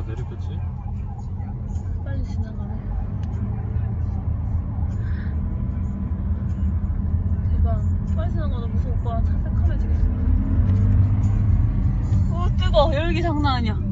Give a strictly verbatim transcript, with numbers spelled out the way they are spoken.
내리겠지? 빨리 지나가네. 대박. 빨리 지나가다 무서워. 오빠 차 새카매지겠어. 오 뜨거. 열기 장난 아니야.